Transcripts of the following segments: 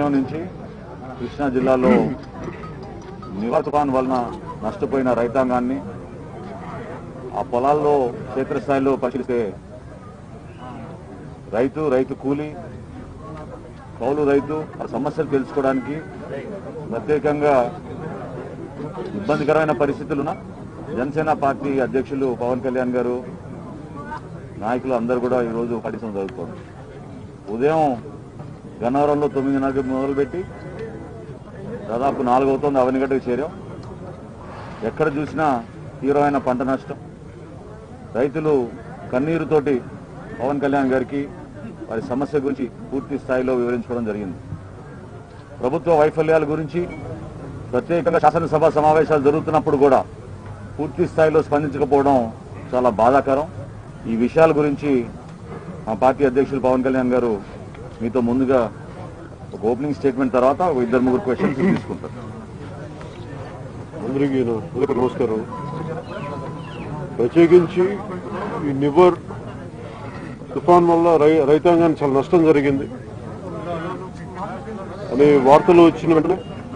నుంచి కృష్ణా జిల్లాలో నివర్ తుఫాన్ వలన నష్టపోయిన రైతాంగాన్ని ఆ పొలాల్లో క్షేత్రస్థాయిలో పరిశీలిస్తే రైతు కూలీ కౌలు రైతు ఆ సమస్యలు తెలుసుకోవడానికి ప్రత్యేకంగా ఇబ్బందికరమైన పరిస్థితులున్న జనసేన పార్టీ అధ్యక్షులు పవన్ కళ్యాణ్ గారు నాయకులు అందరూ కూడా ఈరోజు పర్యటన జరుగుతోంది. ఉదయం గన్నవరంలో 9:30 మొదలుపెట్టి దాదాపు 4 అవుతోంది అవనిగడ్డకు చేరాం. ఎక్కడ చూసినా తీవ్రమైన పంట నష్టం. రైతులు కన్నీరుతోటి పవన్ కళ్యాణ్ గారికి వారి సమస్య గురించి పూర్తి స్థాయిలో వివరించుకోవడం జరిగింది. ప్రభుత్వ వైఫల్యాల గురించి ప్రత్యేకంగా శాసనసభ సమావేశాలు జరుగుతున్నప్పుడు కూడా పూర్తి స్థాయిలో స్పందించకపోవడం చాలా బాధాకరం. ఈ విషయాల గురించి మా పార్టీ అధ్యక్షులు పవన్ కళ్యాణ్ గారు మీతో ముందుగా ఒక ఓపెనింగ్ స్టేట్మెంట్ తర్వాత 2-3 క్వశ్చన్స్ తీసుకుంటారు. అందరికీ నమస్కారం. ప్రత్యేకించి ఈ నివర్ తుఫాన్ వల్ల రైతాంగానికి చాలా నష్టం జరిగింది అనే వార్తలు వచ్చిన వెంటనే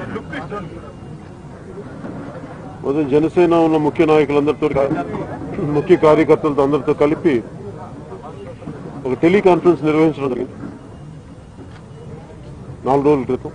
మొదటి జనసేన ఉన్న ముఖ్య నాయకులందరితో ముఖ్య కార్యకర్తలతో అందరితో కలిపి ఒక టెలికాన్ఫరెన్స్ నిర్వహించడం జరిగింది 4 రోజుల క్రితం.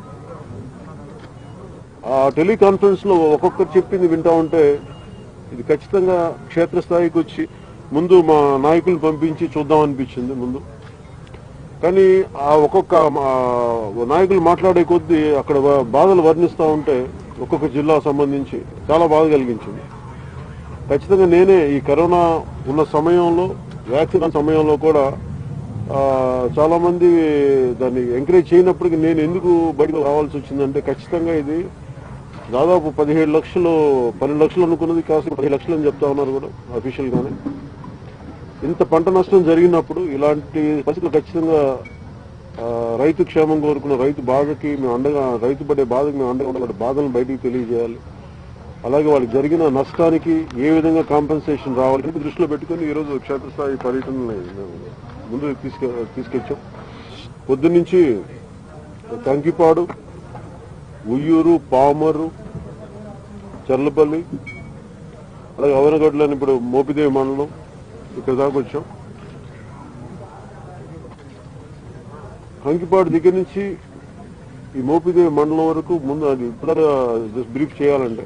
ఆ టెలికాన్ఫరెన్స్ లో ఒక్కొక్కరు చెప్పింది వింటా ఉంటే ఇది ఖచ్చితంగా క్షేత్రస్థాయికి వచ్చి ముందు మా నాయకులను పంపించి చూద్దామనిపించింది ముందు. కానీ ఆ ఒక్కొక్క నాయకులు మాట్లాడే కొద్దీ అక్కడ బాధలు వర్ణిస్తూ ఉంటే ఒక్కొక్క జిల్లా సంబంధించి చాలా బాధ కలిగించింది. ఖచ్చితంగా నేనే ఈ కరోనా ఉన్న సమయంలో వ్యాక్సిన్ సమయంలో కూడా చాలా మంది దాన్ని ఎంకరేజ్ చేయనప్పటికీ నేను ఎందుకు బయటకు రావాల్సి వచ్చిందంటే ఖచ్చితంగా ఇది దాదాపు 17 లక్షలు 12 లక్షలు అనుకున్నది కాస్త 10 లక్షలు అని చెప్తా ఉన్నారు కూడా అఫీషియల్ గానే. ఇంత పంట నష్టం జరిగినప్పుడు ఇలాంటి పరిస్థితులు ఖచ్చితంగా రైతు క్షేమం కోరుకున్న రైతు బాధకి మేము అండగా రైతు పడే బాధకి మేము అండగా ఉండాలి, బాధలను బయటికి తెలియజేయాలి. అలాగే వాళ్ళకి జరిగిన నష్టానికి ఏ విధంగా కాంపెన్సేషన్ రావాలి దృష్టిలో పెట్టుకుని ఈరోజు క్షేత్రస్థాయి పర్యటనని ముందు తీసుకొచ్చాం. పొద్దున్నుంచి కంకిపాడు, ఉయ్యూరు, పామరు, చర్లపల్లి, అలాగే అవనగడ్డలోని ఇప్పుడు మోపిదేవి మండలం ఇక్కడ దాకా వచ్చాం. కంకిపాడు దగ్గర నుంచి ఈ మోపిదేవి మండలం వరకు ముందు అది జస్ట్ బ్రీఫ్ చేయాలంటే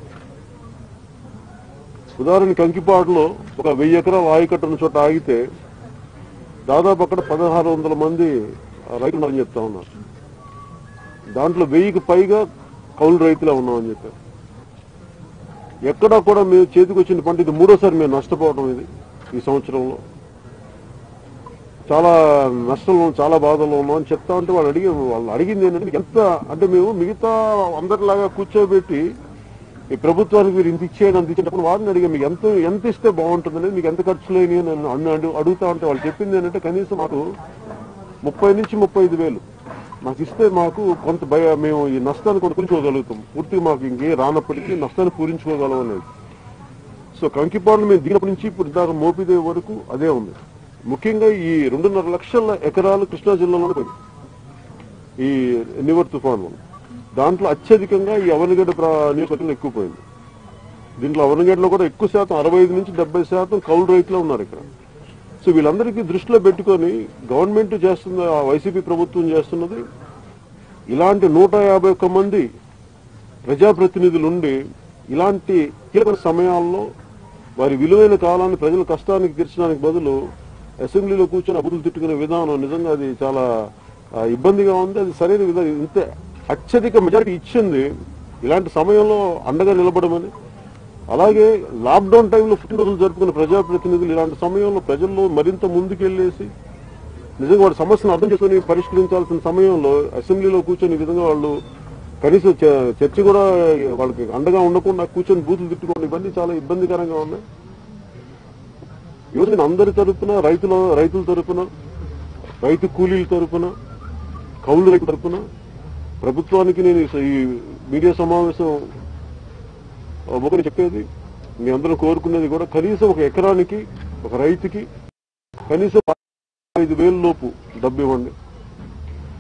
ఉదాహరణ కంకిపాడులో ఒక 1000 ఎకరాల ఆయకట్టు ఉన్న చోట ఆగితే దాదాపు అక్కడ 1600 మంది రైతులు ఉన్నారని చెప్తా ఉన్నారు. దాంట్లో 1000కి పైగా కౌలు రైతులే ఉన్నామని చెప్పారు. ఎక్కడా కూడా మేము చేతికి వచ్చిన పంట ఇది 3ోసారి మేము నష్టపోవడం ఇది ఈ సంవత్సరంలో. చాలా నష్టంలో చాలా బాధల్లో ఉన్నాం అని చెప్తా ఉంటే వాళ్ళు అడిగింది ఏంటంటే ఎంత అంటే మేము మిగతా అందరిలాగా కూర్చోబెట్టి ఈ ప్రభుత్వానికి మీరు ఇంత ఇచ్చేయండి అంత ఇచ్చేటప్పుడు వారిని అడిగా మీకు ఎంత ఇస్తే బాగుంటుందని మీకు ఎంత ఖర్చులు అయినాయి అని అడుగుతా ఉంటే వాళ్ళు చెప్పింది ఏంటంటే కనీసం మాకు 30 నుంచి 35,000 మాకు ఇస్తే మాకు కొంత మేము ఈ నష్టాన్ని కూడా పూరించుకోగలుగుతాం, పూర్తిగా మాకు ఇంకే రానప్పటికీ నష్టాన్ని పూరించుకోగలం అనేది. సో కంకిపాడులో మేము దిగినప్పటి నుంచి ఇప్పుడు దాకా మోపిదేవి వరకు అదే ఉంది. ముఖ్యంగా ఈ 2.5 లక్షల ఎకరాలు కృష్ణా జిల్లాలో పోయింది ఈ నివర్ తుఫాన్ వల్ల. దాంట్లో అత్యధికంగా ఈ అవనిగడ్డ నియోజకవర్గంలో ఎక్కువ పోయింది. దీంట్లో అవనిగడ్డలో కూడా ఎక్కువ శాతం 65 నుంచి 70% కౌలు రైతులు ఉన్నారు ఇక్కడ. సో వీళ్ళందరికీ దృష్టిలో పెట్టుకొని గవర్నమెంట్ చేస్తున్న వైసీపీ ప్రభుత్వం చేస్తున్నది ఇలాంటి 151 మంది ప్రజాప్రతినిధులుండి ఇలాంటి కీలక సమయాల్లో వారి విలువైన కాలాన్ని ప్రజల కష్టానికి తీర్చడానికి బదులు అసెంబ్లీలో కూర్చొని అభివృద్ధి తిట్టుకునే విధానం నిజంగా అది చాలా ఇబ్బందిగా ఉంది. అది సరైన విధానం. ఇంత అత్యధిక మెజారిటీ ఇచ్చింది ఇలాంటి సమయంలో అండగా నిలబడమని. అలాగే లాక్డౌన్ టైంలో పుట్టినరోజులు జరుపుకున్న ప్రజాప్రతినిధులు ఇలాంటి సమయంలో ప్రజల్లో మరింత ముందుకెళ్లేసి నిజంగా వాళ్ళ సమస్యను అర్థం చేసుకుని పరిష్కరించాల్సిన సమయంలో అసెంబ్లీలో కూర్చొని ఈ విధంగా వాళ్ళు కనీసం చర్చ కూడా వాళ్ళకి అండగా ఉండకుండా కూర్చొని బూతులు తిట్టుకోండి, ఇవన్నీ చాలా ఇబ్బందికరంగా ఉన్నాయి. ఈరోజు అందరి తరపున రైతుల తరపున, రైతు కూలీల తరపున, కౌలు రైతు తరపున ప్రభుత్వానికి నేను ఈ మీడియా సమావేశం ఒకటి చెప్పేది మీ అందరూ కోరుకునేది కూడా కనీసం ఒక ఎకరానికి ఒక రైతుకి కనీసం 5,000 లోపు డబ్బు ఇవ్వండి.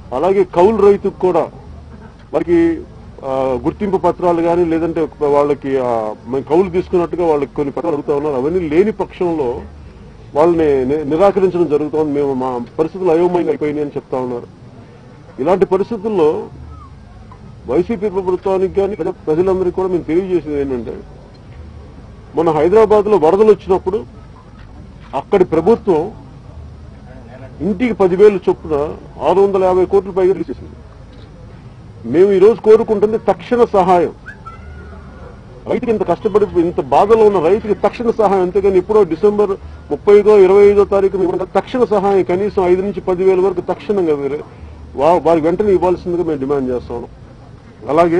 అలాగే కౌలు రైతుకు కూడా వారికి గుర్తింపు పత్రాలు కానీ లేదంటే వాళ్ళకి మేము కౌలు తీసుకున్నట్టుగా వాళ్ళకి కొన్ని పత్రాలు అడుగుతా ఉన్నారు. అవన్నీ లేని పక్షంలో వాళ్ళని నిరాకరించడం జరుగుతుంది. మేము మా పరిస్థితులు అయోమయంగా అయిపోయినాయి అని చెప్తా ఉన్నారు. ఇలాంటి పరిస్థితుల్లో వైసీపీ ప్రభుత్వానికి కానీ ప్రజలందరికీ కూడా మేము తెలియజేసేది ఏంటంటే, మన హైదరాబాద్ లో వరదలు వచ్చినప్పుడు అక్కడి ప్రభుత్వం ఇంటికి 10,000 చొప్పున 650 కోట్ల పైగా చేసింది. మేము ఈ రోజు కోరుకుంటుంది తక్షణ సహాయం. రైతుకి ఇంత కష్టపడి ఇంత బాధలో ఉన్న రైతుకి తక్షణ సహాయం, అంతేగాని ఎప్పుడో డిసెంబర్ 30వ 25వ తారీఖు తక్షణ సహాయం కనీసం 5 నుంచి 10,000 వరకు తక్షణంగా వారికి వెంటనే ఇవ్వాల్సిందిగా మేము డిమాండ్ చేస్తాము. అలాగే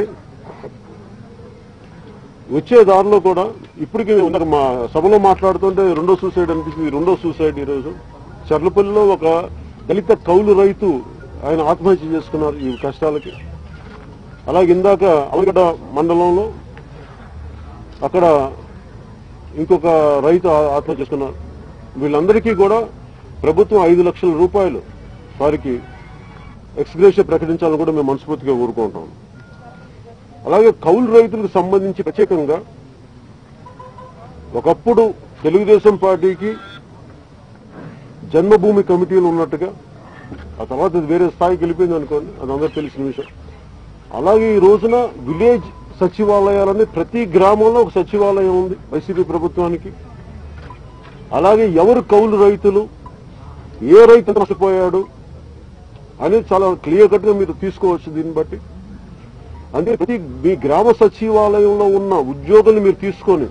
వచ్చే దారిలో కూడా ఇప్పటికీ మా సభలో మాట్లాడుతుంటే రెండో సూసైడ్ అనిపిస్తుంది. రెండో సూసైడ్ ఈరోజు చర్లపల్లిలో ఒక దళిత కౌలు రైతు ఆయన ఆత్మహత్య చేసుకున్నారు ఈ కష్టాలకి. అలాగే ఇందాక అవగడ్డ మండలంలో అక్కడ ఇంకొక రైతు ఆత్మహత్య చేసుకున్నారు. వీళ్ళందరికీ కూడా ప్రభుత్వం 5 లక్షల రూపాయలు వారికి ఎక్స్గ్రేషియా ప్రకటించాలని కూడా మేము మనస్ఫూర్తిగా కోరుకుంటాం. అలాగే కౌలు రైతులకు సంబంధించి ప్రత్యేకంగా ఒకప్పుడు తెలుగుదేశం పార్టీకి జన్మభూమి కమిటీలు ఉన్నట్టుగా, ఆ తర్వాత అది వేరే స్థాయికి వెళ్ళిపోయింది అనుకోండి, అది అందరూ తెలిసిన విషయం. అలాగే ఈ రోజున విలేజ్ సచివాలయాలని ప్రతి గ్రామంలో ఒక సచివాలయం ఉంది వైసీపీ ప్రభుత్వానికి. అలాగే ఎవరు కౌలు రైతులు, ఏ రైతు నష్టపోయాడు అనేది చాలా క్లియర్ కట్ గా మీరు తీసుకోవచ్చు దీన్ని బట్టి. అంటే ప్రతి మీ గ్రామ సచివాలయంలో ఉన్న ఉద్యోగులు మీరు తీసుకొని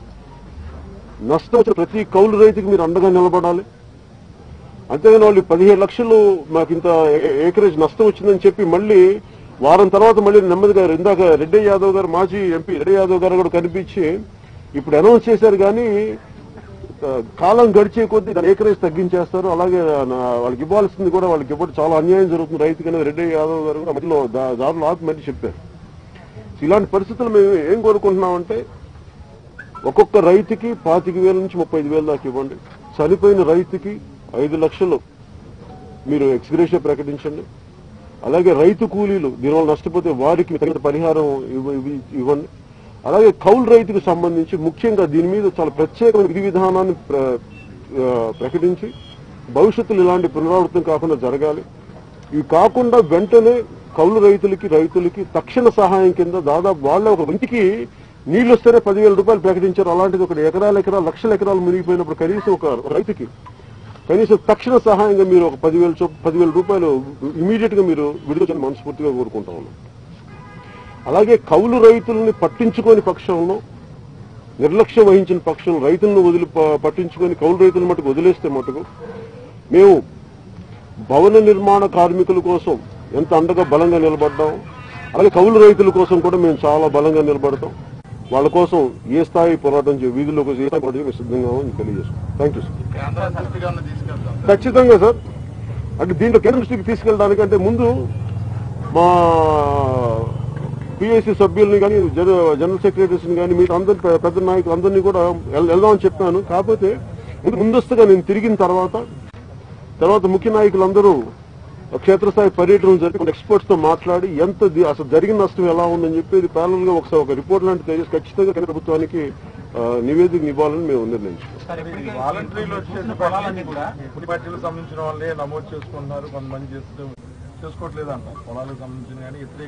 నష్టం వచ్చిన ప్రతి కౌలు రైతుకి మీరు అండగా నిలబడాలి. అంతేగాని వాళ్ళు 17 లక్షలు మాకు ఇంత ఏకరేజ్ నష్టం వచ్చిందని చెప్పి మళ్ళీ వారం తర్వాత మళ్ళీ నెమ్మదిగా ఇందాక రెడ్డి యాదవ్ గారు, మాజీ ఎంపీ రెడ్డి యాదవ్ గారు కూడా కనిపించి ఇప్పుడు అనౌన్స్ చేశారు, కానీ కాలం గడిచే కొద్దీ ఏకరేజ్ తగ్గించేస్తారు. అలాగే వాళ్ళకి ఇవ్వాల్సింది కూడా వాళ్ళకి ఇవ్వడం చాలా అన్యాయం జరుగుతుంది రైతుకి అనేది రెడ్డి యాదవ్ గారు కూడా మధ్యలో దారులు ఆపి మళ్ళీ చెప్పారు. ఇలాంటి పరిస్థితులు మేము ఏం కోరుకుంటున్నామంటే, ఒక్కొక్క రైతుకి 25,000 నుంచి 35,000 దాకా ఇవ్వండి. చనిపోయిన రైతుకి 5 లక్షలు మీరు ఎక్స్గ్రేషియా ప్రకటించండి. అలాగే రైతు కూలీలు దీనివల్ల నష్టపోతే వారికి తగిన పరిహారం ఇవ్వండి. అలాగే కౌలు రైతుకు సంబంధించి ముఖ్యంగా దీని మీద చాలా ప్రత్యేకమైన విధి విధానాన్ని ప్రకటించి భవిష్యత్తులో ఇలాంటి పునరావృతం కాకుండా జరగాలి. ఇవి కాకుండా వెంటనే కౌలు రైతులకి తక్షణ సహాయం కింద దాదాపు వాళ్ళ ఒక ఇంటికి నీళ్లు వస్తేనే 10,000 రూపాయలు ప్రకటించారు. అలాంటిది ఒక ఎకరాలు లక్షల ఎకరాలు మునిగిపోయినప్పుడు కనీసం ఒక రైతుకి కనీసం తక్షణ సహాయంగా మీరు ఒక 10,000 రూపాయలు ఇమీడియట్ గా మీరు విడుదల చేయని మనస్ఫూర్తిగా కోరుకుంటా ఉన్నాం. అలాగే కౌలు రైతులని పట్టించుకోని పక్షంలో, నిర్లక్ష్యం వహించిన పక్షంలో, రైతులను పట్టించుకొని కౌలు రైతుల మటుకు వదిలేస్తే మటుకు మేము భవన నిర్మాణ కార్మికుల కోసం ఎంత అండగా బలంగా నిలబడ్డాం, అలాగే కౌలు రైతుల కోసం కూడా మేము చాలా బలంగా నిలబడతాం. వాళ్ళ కోసం ఏ స్థాయి పోరాటం వీధుల్లో ఏ స్థాయి పోరాటం సిద్ధంగా తెలియజేస్తాం. Thank you sir. ఖచ్చితంగా సార్. అంటే దీంట్లో కేంద్ర దృష్టికి తీసుకెళ్ళడానికంటే ముందు మా పిఐసి సభ్యుల్ని కానీ జనరల్ సెక్రటరీస్ ని కానీ మీరు అందరి పెద్ద నాయకులు అందరినీ కూడా వెళ్దామని చెప్పాను. కాకపోతే ముందస్తుగా నేను తిరిగిన తర్వాత ముఖ్య నాయకులందరూ క్షేత్రస్థాయి పర్యటన జరిగి ఎక్స్పర్ట్స్ తో మాట్లాడి ఎంత అసలు జరిగిన నష్టం ఎలా ఉందని చెప్పేది ప్యానల్ గా ఒకసారి ఒక రిపోర్ట్ లాంటి తయారు ఖచ్చితంగా కేంద్ర ప్రభుత్వానికి నివేదిక ఇవ్వాలని మేము నిర్ణయించుకున్నాం. సంబంధించిన వాళ్ళే నమోదు చేసుకుంటున్నారు, కొంతమంది చేసుకోవట్లేదు అంటారు. పొలాలకు సంబంధించిన కానీ ఇతరే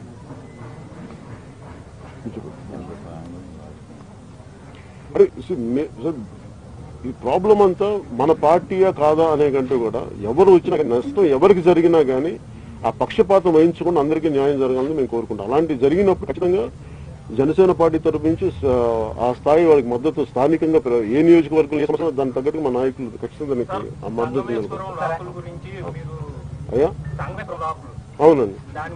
ఈ ప్రాబ్లం అంతా మన పార్టీయా కాదా అనే కంటే కూడా ఎవరు వచ్చినా నష్టం ఎవరికి జరిగినా కానీ ఆ పక్షపాతం వహించకుండా అందరికీ న్యాయం జరగాలని మేము కోరుకుంటాం. అలాంటి జరిగినప్పుడు ఖచ్చితంగా జనసేన పార్టీ తరఫు నుంచి ఆ స్థాయి వాళ్ళకి మద్దతు స్థానికంగా ఏ నియోజకవర్గంలో ఏ సమస్య దాని తగ్గట్టు మా నాయకులు ఖచ్చితంగా దానికి ఆ మద్దతు అయ్యా. అవునండి,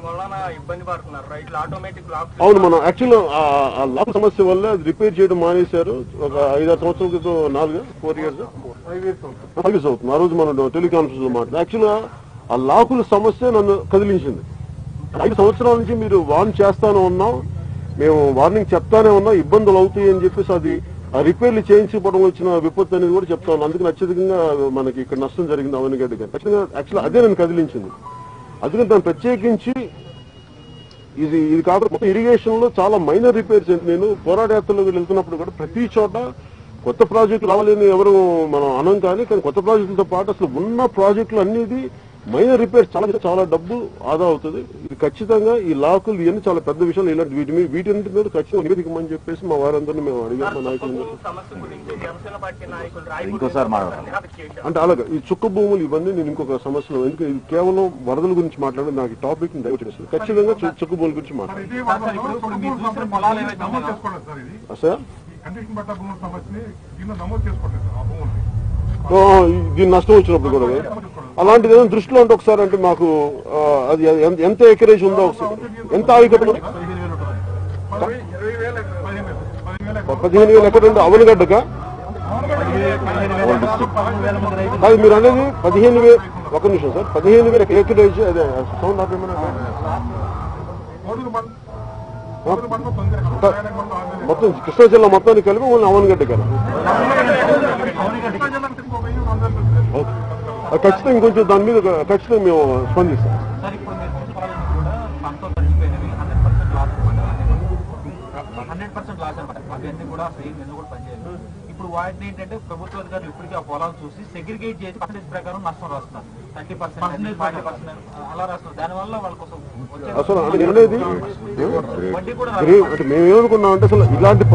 అవును. మనం యాక్చువల్ ఆ లాక్ సమస్య వల్ల అది రిపేర్ చేయడం మానేశారు. ఒక 5-6 సంవత్సరాల క్రితం 4 ఇయర్స్ అవుతుంది. ఆ రోజు మనం టెలికాన్ఫరెన్స్ లో మాట్లాడు. యాక్చువల్ గా ఆ లాకుల సమస్య నన్ను కదిలించింది. 5 సంవత్సరాల నుంచి మీరు వార్న్ చేస్తానే ఉన్నాం, మేము వార్నింగ్ చెప్తానే ఉన్నాం, ఇబ్బందులు అవుతాయి అని చెప్పేసి అది ఆ రిపేర్లు చేయించుకోవడం వచ్చిన విపత్తు అనేది కూడా చెప్తా ఉన్నాం. అందుకని అత్యధికంగా మనకి ఇక్కడ నష్టం జరిగింది అవనిగడ్డ గారు. ఖచ్చితంగా యాక్చువల్ అదే నన్ను కదిలించింది. అందుకని దాన్ని ప్రత్యేకించి ఇది కాకుండా మొత్తం ఇరిగేషన్ లో చాలా మైనర్ రిపేర్స్. నేను పోరాటయాత్రలోకి వెళ్తున్నప్పుడు కూడా ప్రతి చోట కొత్త ప్రాజెక్టులు రావాలని ఎవరు మనం అనం, కానీ కొత్త ప్రాజెక్టులతో పాటు అసలు ఉన్న ప్రాజెక్టులు అన్నిది మైనర్ రిపేర్స్ చాలా డబ్బు ఆదా అవుతుంది. ఇది ఖచ్చితంగా ఈ లాకులు ఇవన్నీ చాలా పెద్ద విషయాలు. ఇలాంటి వీటన్నిటి మీద ఖచ్చితంగా నివేదికమని చెప్పేసి మా వారందరినీ మేము అడిగాం, మా నాయకులు. ఇంకోసారి మాట్లాడాలి అంటే అలాగే ఈ చుక్క భూములు ఇవన్నీ నేను ఇంకొక సమస్యలో, ఎందుకంటే ఇది కేవలం వరదల గురించి మాట్లాడి నాకు ఈ టాపిక్ డైవర్ట్ చేస్తుంది. ఖచ్చితంగా చుక్క భూముల గురించి మాట్లాడాలి. దీన్ని నష్టం వచ్చినప్పుడు కూడా అలాంటిది ఏదైనా దృష్టిలో ఉంటే ఒకసారి అంటే మాకు అది ఎంత ఎకరేజ్ ఉందో ఒకసారి, ఎంత ఆగికట్టు 15,000 ఎకరం ఉంది అవనగడ్డక. అది మీరు అనేది 15,000. ఒక నిమిషం సార్, 15,000 ఎకరేజ్. అదే సౌండ్ ఆపేమన్నా మొత్తం కృష్ణా జిల్లా మొత్తానికి కలిపి ఓన్లీ అవనగడ్డ కదా. ఖచ్చితంగా ఇంకొంచెం దాని మీద ఖచ్చితంగా మేము స్పందిస్తాం. ఇప్పుడు వాటిని ఏంటంటే ప్రభుత్వ అధికారులు ఇప్పటికీ ఆ పొలాలు చూసి సెగ్రిగేట్ చేసి పర్సెంటేజ్ ప్రకారం నష్టం రాస్తున్నారు. 30%, 40% అలా రాస్తున్నారు. దానివల్ల వాళ్ళ కోసం అసలు అంటే అనేది అంటే మేమేమనుకున్నామంటే అసలు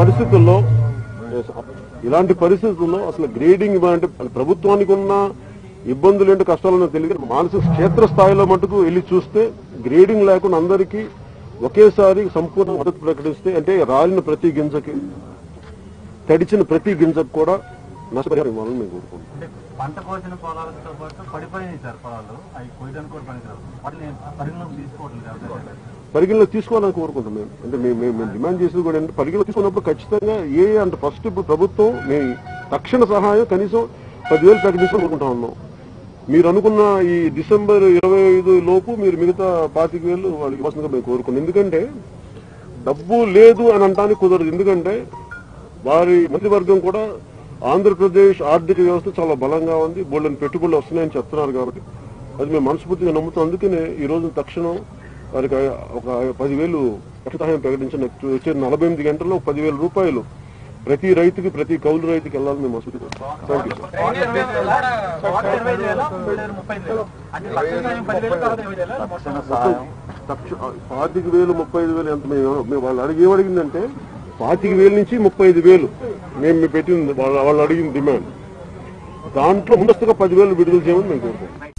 ఇలాంటి పరిస్థితుల్లో అసలు గ్రేడింగ్ అంటే ప్రభుత్వానికి ఉన్న ఇబ్బందులు ఏంటో కష్టాలు తెలియదు. మానసిక క్షేత్ర స్థాయిలో మటుకు వెళ్ళి చూస్తే గ్రేడింగ్ లేకుండా అందరికీ ఒకేసారి సంపూర్ణ మద్దతు ప్రకటిస్తే, అంటే రాలిన ప్రతి గింజకి, తడిచిన ప్రతి గింజకు కూడా నష్టపరిహారం ఇవ్వాలని మేము కోరుకుంటున్నాం. పంట కోసిన పొలాలతో పాటు పడిపోయినాయి సార్ పొలాలు, అవి కోయడానికి కూడా పనికిరావు. వాటిని పరిగణలోకి తీసుకోవట్లేదు. పరిగణలోకి తీసుకోవాలని కోరుకుంటాం మేము. అంటే మేము డిమాండ్ చేసేది కూడా ఏంటంటే పరిగణలోకి తీసుకున్నప్పుడు ఖచ్చితంగా అంటే ఫస్ట్ ఇప్పుడు ప్రభుత్వం మేము తక్షణ సహాయం కనీసం 10,000 ప్రకటించుకొని కోరుకుంటా ఉన్నాం. మీరు అనుకున్న ఈ డిసెంబర్ 25 లోపు మీరు మిగతా 25,000 వాళ్ళకి ఇవ్వాల్సిందిగా మేము కోరుకున్నాం. ఎందుకంటే డబ్బు లేదు అని అనడానికి కుదరదు. ఎందుకంటే వారి మంత్రివర్గం కూడా ఆంధ్రప్రదేశ్ ఆర్థిక వ్యవస్థ చాలా బలంగా ఉంది, బోల్డెన్ పెట్టుబడులు వస్తున్నాయని చెప్తున్నారు. కాబట్టి అది మేము మనస్ఫూర్తిగా నమ్ముతాం. అందుకనే ఈ రోజు తక్షణం వారికి ఒక 10,000 సహాయం ప్రకటించిన వచ్చే 48 గంటల్లో 10,000 రూపాయలు ప్రతి రైతుకి, ప్రతి కౌలు రైతుకి వెళ్ళాలని మేము మనస్ఫూర్తిగా. Thank you sir. తక్షణ సహాయం 25,000, 35,000 ఎంత మేము వాళ్ళు ఏమడిగిందంటే 25,000 నుంచి 35,000 మేము పెట్టింది వాళ్ళు అడిగిన డిమాండ్. దాంట్లో ముందస్తుగా 10,000 విడుదల చేయమని మేము కోరుకుంటాం.